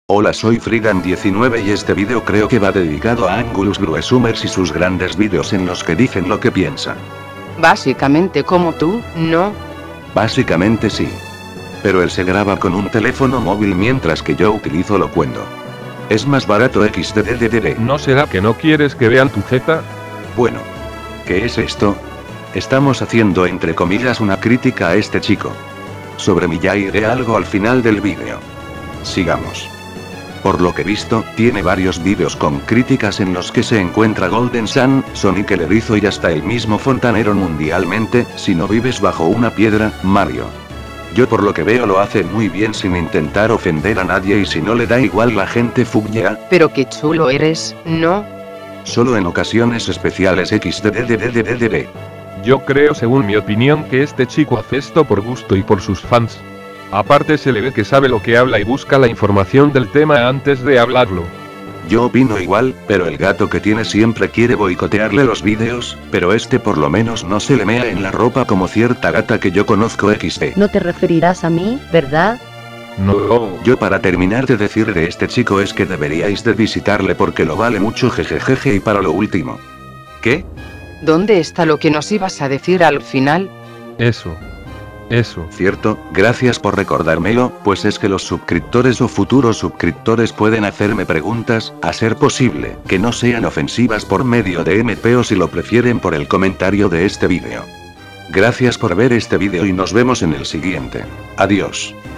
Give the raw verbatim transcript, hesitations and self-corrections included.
Hola, soy Frigan diecinueve y este vídeo creo que va dedicado a Angulus Gruesumers y sus grandes vídeos en los que dicen lo que piensan. Básicamente como tú, ¿no? Básicamente sí. Pero él se graba con un teléfono móvil mientras que yo utilizo Locuendo. Es más barato equis de de de de. ¿No será que no quieres que vean tu jeta? Bueno. ¿Qué es esto? Estamos haciendo entre comillas una crítica a este chico. Sobre mí ya iré algo al final del vídeo. Sigamos. Por lo que he visto, tiene varios vídeos con críticas en los que se encuentra Golden Sun, Sonic el Erizo y hasta el mismo fontanero mundialmente, si no vives bajo una piedra, Mario. Yo por lo que veo lo hace muy bien sin intentar ofender a nadie y si no le da igual la gente fugia. Pero qué chulo eres, ¿no? Solo en ocasiones especiales equis de de de de de de de. Yo creo, según mi opinión, que este chico hace esto por gusto y por sus fans. Aparte se le ve que sabe lo que habla y busca la información del tema antes de hablarlo. Yo opino igual, pero el gato que tiene siempre quiere boicotearle los vídeos, pero este por lo menos no se le mea en la ropa como cierta gata que yo conozco equis de. No te referirás a mí, ¿verdad? No. Yo para terminar de decir de este chico es que deberíais de visitarle porque lo vale mucho, jejejeje. Y para lo último. ¿Qué? ¿Dónde está lo que nos ibas a decir al final? Eso. Eso. Cierto, gracias por recordármelo, pues es que los suscriptores o futuros suscriptores pueden hacerme preguntas, a ser posible, que no sean ofensivas por medio de eme pe o si lo prefieren por el comentario de este vídeo. Gracias por ver este vídeo y nos vemos en el siguiente. Adiós.